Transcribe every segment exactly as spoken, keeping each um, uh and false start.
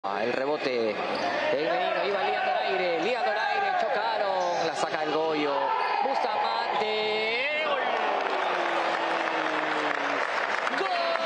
El rebote, el menino iba liando el aire, liando el aire, chocaron, la saca el Goyo, Bustamante, gol, gol,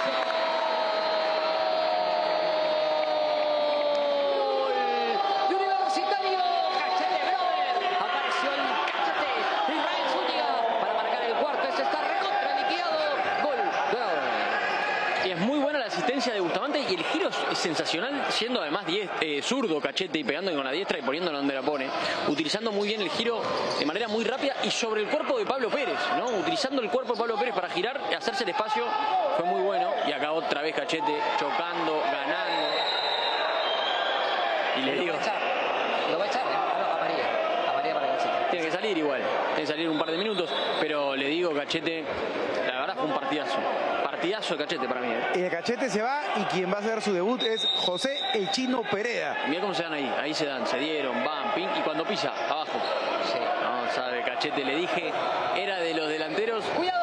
de Universitario, Cachete Brother, apareció el Cachete, Israel Zúñiga, para marcar el cuarto, ese está recontra liquidado, gol, Brother. Y es muy buena la asistencia de Bustamante y el giro es sensacional, siendo además diez, eh, zurdo Cachete y pegando con la diestra y poniéndolo donde la pone, utilizando muy bien el giro de manera muy rápida y sobre el cuerpo de Pablo Pérez, ¿no? Utilizando el cuerpo de Pablo Pérez para girar y hacerse el espacio, fue muy bueno. Y acá otra vez Cachete chocando, ganando. Y le Lo digo... va a echar, lo va a echar, ¿eh? No, amarilla, amarilla para Cachete. Tiene que salir igual, tiene que salir un par de minutos, pero le digo Cachete, la verdad fue un partidazo. Partidazo de Cachete para mí, ¿eh? Y el Cachete se va y quien va a hacer su debut es José El Chino Pereda. Mira cómo se dan ahí, ahí se dan, se dieron, van, ping, y cuando pisa, abajo. Sí. No, sabe, Cachete, le dije, era de los delanteros, ¡Cuidado!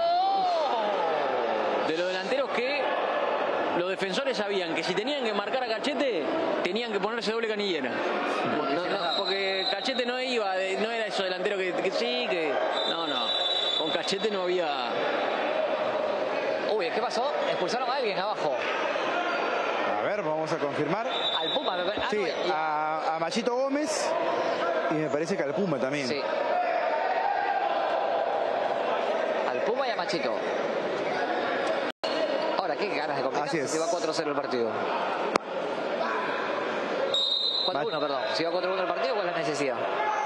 de los delanteros que los defensores sabían que si tenían que marcar a Cachete, tenían que ponerse doble canillera. No, no, porque Cachete no iba, de, no era esos delanteros que, que sí, que... No, no, con Cachete no había... Uy, ¿qué pasó? Expulsaron a alguien abajo. A ver, vamos a confirmar. Al Puma, me parece. Sí, Ah, no, a, a Machito Gómez y me parece que al Puma también. sí. Al Puma y a Machito. Ahora, qué ganas de complicar. Así es. Si va cuatro cero el partido. cuatro uno, perdón. Si va cuatro uno el partido, ¿cuál es la necesidad?